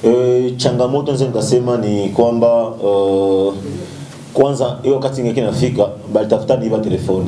Changamoto nzeni kasema ni kwamba kwanza hiyo wakati ngeke nafika bali tafuta niba telefoni.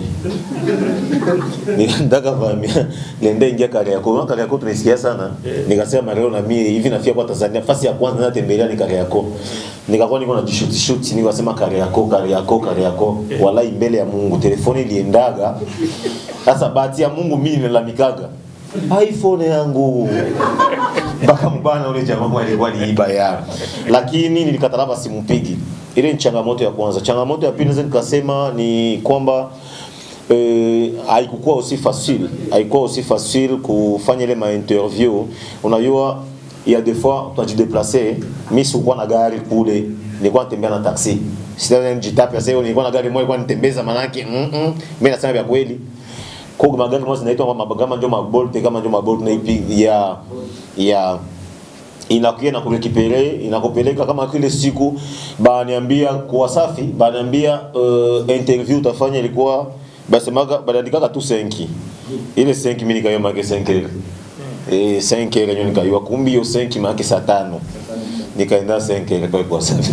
Nitaka vamia nende ingia Kariakoo tunisikia sana. Nikasema leo na mimi hivi nafika kwa Tanzania fasi ya kwanza natembelea ni Kariakoo. Nikakuwa niko na shoot nikasema Kariakoo wallahi mbele ya Mungu telefoni iliendaga. Sasa bahati ya Mungu mimi nilalamikaga iPhone yangu mpaka mbana ule jamaa alikuwa aliiba ya, lakini nilikatalaba simpigi. Ile ni changamoto ya kwanza. Changamoto ya pili naweza nikasema ni kwamba haikuwa aussi facile kufanya ile ma interview. Unajua il y a des fois tu as dû déplacer mimi sikuwa na gari kule, nilikuwa natembea na taxi. Sasa nijitape sasa nilikuwa na gari moja kwa nitembeza manake mimi nasema vya kweli. Kwa magari moja zinaitwa mabagama ndio mabolt kama ndio mabolt na ipi ya inakuja na kurekipere inakopeleka kama kile siku baniambia kwa safi baniambia interview utafanya ilikuwa basi maga badandika tu 5 ile 5 mimi nikayo make 5 5 ile nikayo kumbi hiyo 5 make saa 5 nikaenda 5 ile kwa safi.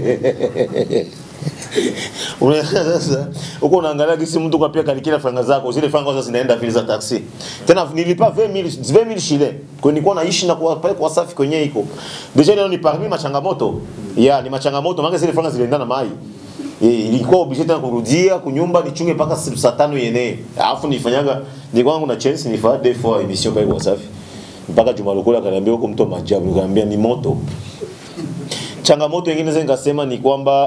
Sasa uko unaangalia kisi mtu kwa pia kalikila franga zako zile franga sasa zinaenda vile za taxi tena nilipa 20000 shile kwa nilikuwa naishi na kwa pale kwa safi kwenye iko deja leo ni parmi machangamoto ni machangamoto maana zile franga zilienda na mai ilikuwa obligé tena kurudia kunyumba nichunge mpaka saa 5 yenyewe alafu nifanyaga nilikuwa na chance nifaa des fois emission pale kwa safi mpaka Juma Lokola akaniambia huko mtu majabu nikamwambia ni moto. Changamoto nyingine zenga sema ni kwamba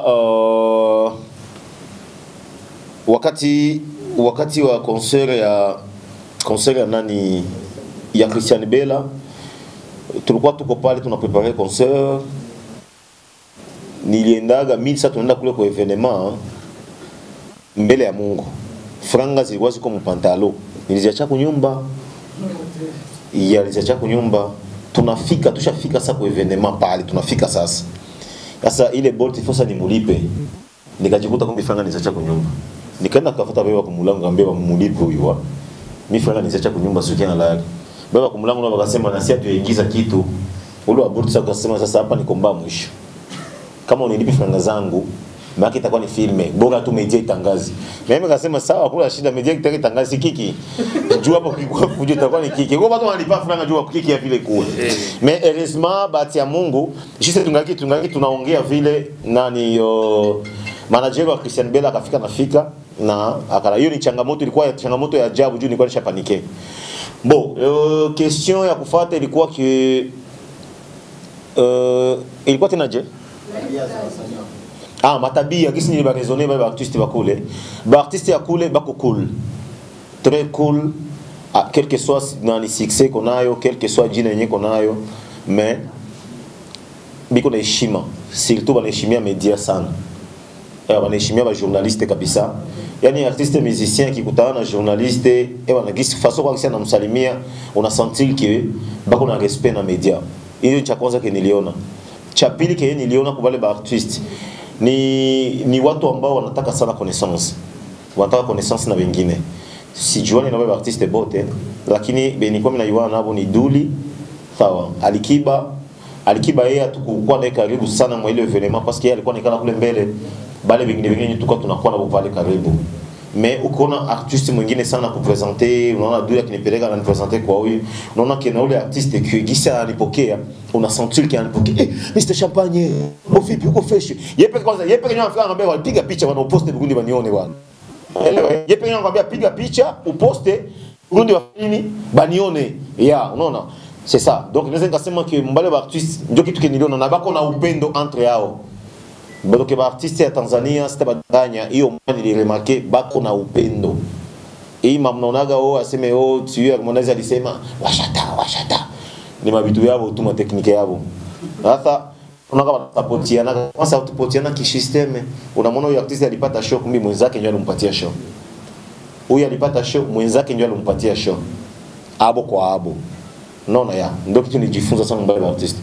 wakati wa concert ya nani ya Christian Bella tulikuwa tuko pale tunaprepare concert, niliendaga mimi sasa tunaenda kule kwa evenement mbele ya Mungu franga zilikuwa ziko mpantalo niliziacha kunyumba niliziacha kunyumba tushafika sasa kwa evenement pale tunafika sasa ile bolt ifosa ni mulipe nikajikuta kumbe franga niliziacha kunyumba nikaenda kufuata baba kumulango ngambia mulipe huyu mimi franga niliziacha kunyumba sio kiana lali baba kumulango na wakasema na si atuingiza kitu ule wa bolt sasa akasema sasa hapa nikomba mwisho kama unilipe franga zangu maana itakuwa ni filme bora tu media itangazi na mimi nikasema sawa kula shida media itangazi kiki juu hapo kujua itakuwa ni kiki kwa watu wanalipa franga juu kiki ya vile kule mais heureusement bahati ya Mungu sisi tungaki tunaongea vile nani manager wa Christian Bella akafika na akala hiyo ni changamoto ilikuwa changamoto ya ajabu juu nilikuwa nishapanike question ya kufuata ilikuwa ilikuwa tenaje matabia kisi ni ba raisonner ba artiste bakule ba artiste ya kule bako cool très cool quel que soit nani succès konayo quel que soit jina yenye konayo mais biko na heshima surtout banaheshimia media sana banaheshimia ba journaliste kabisa yani artiste musicien kikutana na journaliste wanagisi façon kwa kisa na msalimia una sentir que bako na respect na media hiyo cha kwanza niliona cha pili que niliona kwa wale ba artiste ni watu ambao wanataka sana connaissance na wengine sijuani na wale artiste bote lakini benikuwa mimi naiwana nabo ni Duli sawa Alikiba yeye tukukua naye karibu sana mwa ile evenement parce que yeye alikuwa nikana kule mbele bale wengine tukao tunakuwa nabo pale karibu mais ukiona artiste mwingine sana kupresenter unaona Duli akinipeleka na nipresenter kwa huyu unaona kina ule artiste kigisa alipokea una sentir qu'il alipokea Mr Champagne vipi uko fresh yepe kwanza nyama afika ngambia walipiga picha wana uposte Burundi banione bwana yepe nyama ngambia piga picha uposte Burundi wafini banione unaona c'est ça donc nous ngasema que mbale ba artiste ndio kitu kiniliona na bako na upendo entre yao bado ke ba artiste ya Tanzania sitabadanya hiyo mwana niliremarke bako na upendo mamnaonaga aseme tu Harmonize alisema washata ni mabitu yao tu ma technique yao sasa unaona watapotiana kwanza watapotiana kisysteme unamwona huyo artiste alipata show kumbi mwenzake ndio alimpatia show huyo alipata show mwenzake ndio alimpatia show abo kwa abo unaona ndio kitu nijifunza sana mbele ya artiste.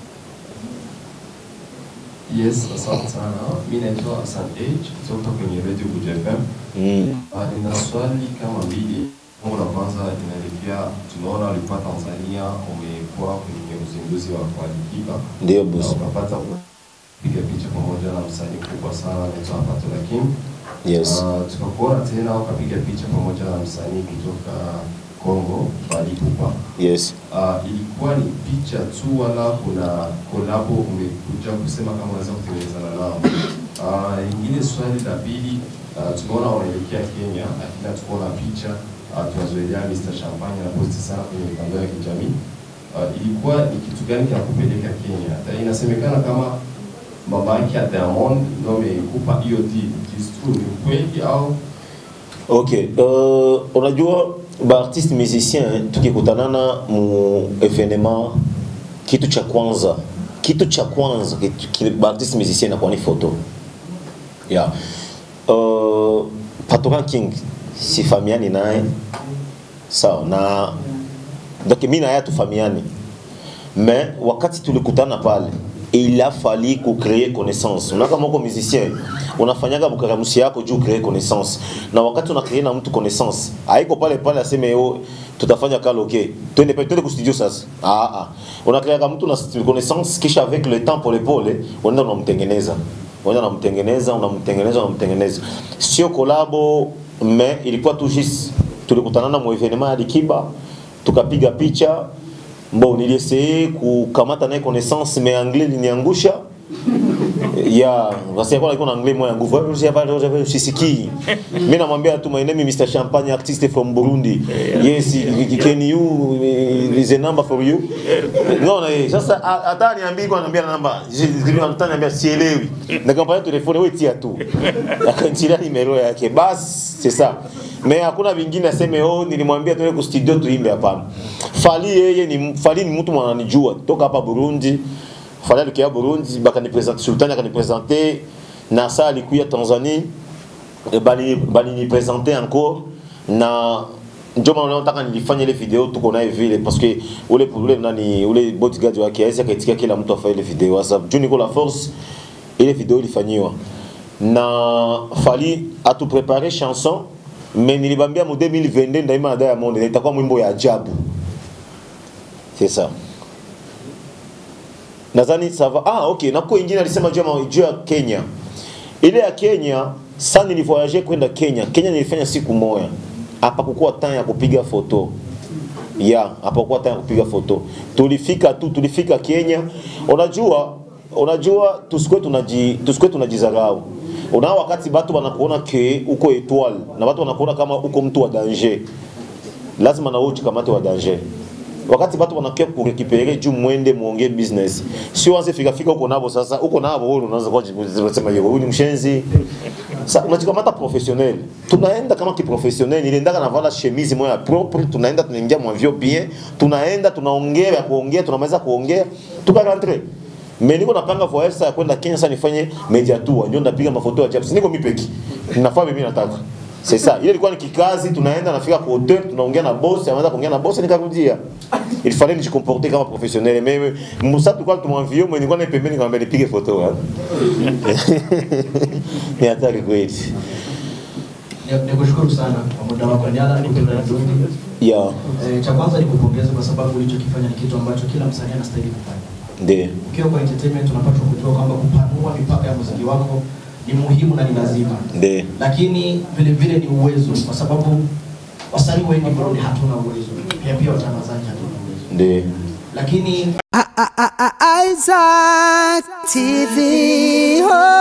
Yes, asante sana. Mimi naitwa Hassan H kutoka kwenye Radio Buja FM. Nina swali kama mbili. Mungu la kwanza inaelekea tunaona walikuwa Tanzania umekuwa kwenye uzinduzi wa Alikiba. Ndio boss. Ukapata kupiga picha pamoja na msanii mkubwa sana anaitwa Pato Lakim. Yes. Tukakuona tena ukapiga picha pamoja na msanii kutoka Kongo Alikiba. Yes. Ilikuwa ni picha tu wala kuna collab umekuja kusema kama unaweza kutengenezana nao? Ingine swali la pili, tunaona wanaelekea Kenya, lakini tunaona picha tunazoelea Mr. Champagne na posti sana kwenye mitandao ya kijamii. Ilikuwa ni kitu gani kinakupeleka Kenya? Inasemekana kama baba yake ya Diamond ndio amekupa hiyo deal. Is true, ni kweli au? Okay, unajua ba artiste musicien tukikutanana mu evenement, kitu cha kwanza ba artiste musicien na kwa ni photo. Yeah. Pato King si famiani naye. Sawa, na donc mimi na yeye tufamiani. Mais wakati tulikutana pale, il a fallu qu'on crée connaissance. On a kama uko musicien, unafanyaga bukaramusi yako juu créer connaissance. Na wakati una créer na mtu connaissance, haiko pale aseme yo tutafanya karaoke. Twende ku studio sasa. Una créer kama mtu na connaissance kisha avec le temps pole unaenda unamtengeneza. Unamtengeneza. Sio collabo, mais ilikuwa tu juste tulikutana na evenement ya Alikiba, tukapiga picha. Bon, niliessayé kukamata naye connaissance mais anglais liniangusha. Ya, basi kwa iko na anglais moya nguvu. J'avais sisiki. Mimi namwambia tu my name is Mr. Champagne, artist from Burundi. Yes, can you is a number for you? No, sasa hata niambie kwa anambia namba. Hata niambia sielewi. Nikampata telefone wewe tia tu. Akantilia numero yake. Bas, c'est ça. Mais hakuna vingine aseme nilimwambia tuende ku studio tuimbe hapana. Fally ni mtu mwananijua toka hapa Burundi. Fally alikia Burundi bakanipresenter Sultan akanipresenter na saa alikuya Tanzania bali ni présenter encore na ndio maana nataka nilifanya ile video tuko nayo vile parce que ule bodyguard wake aweza akaitika kila mtu afanye ile video WhatsApp juu niko la force ile video ilifanywa na Fally atu préparer chanson mais nilibambia mu 2022 ndaima na Diamond itakuwa mwimbo ya ajabu. C'est ça. Nadhani ça va. Okay, na kwa ingine alisema juu ya Kenya. Ile ya Kenya, sasa nilivoyager kwenda Kenya. Kenya nilifanya siku moja. Hapa kukua time ya kupiga photo. Hapa kukua time ya kupiga photo. Tulifika Kenya. Unajua tusikwe tunajizarau. Una wakati watu wanakuona ke uko étoile na watu wanakuona kama uko mtu wa danger. Lazima na uchi kama mtu wa danger. Wakati watu wanakia kurekipere juu mwende muongee business. Sio anze fika uko nabo sasa, uko nabo wewe unaanza kusema wewe ni mshenzi. Sasa unajikamata professionnel. Tunaenda kama kiprofessionnel, nilienda na vala chemise moja propre, tunaingia mwavio bien, tunaongea, tunamaliza kuongea, tukarentrer. Mais niko napanga voyage sasa kwenda Kenya sasa nifanye media tour, ndio ndapiga mafoto ya Japs. Niko mipeki. Ninafaa mimi nataka. C'est ça. Ile ilikuwa ni kikazi, tunaenda nafika kwa hotel, tunaongea na boss, anaanza kuongea na boss nikarudia. Il fallait me comporter comme professionnel mais Moussa tulikuwa tumwavio mwenye nilikuwa pembeni nikamwambia nipige foto. Ni hatari kweli. Nikushukuru sana kwa muda wako niala nikutana na cha kwanza nikupongeza kwa sababu ulichokifanya ni kitu ambacho kila msanii anastahili kufanya. Ndio. Ukiwa kwa entertainment unapaswa kujua kwamba kupanua mipaka ya muziki wako ni muhimu na ni lazima. Ndio. Lakini vile ni uwezo kwa sababu wasanii wengi Burundi hatuna uwezo. Pia watangazaji hatuna uwezo. Ndio. Lakini Isaac TV